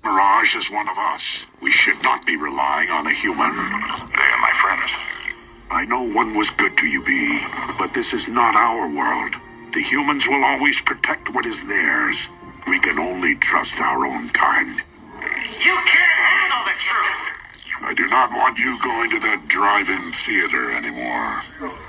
Mirage is one of us. We should not be relying on a human. They are my friends. I know one was good to you, B, but this is not our world. The humans will always protect what is theirs. We can only trust our own kind. You can't handle the truth! I do not want you going to that drive-in theater anymore.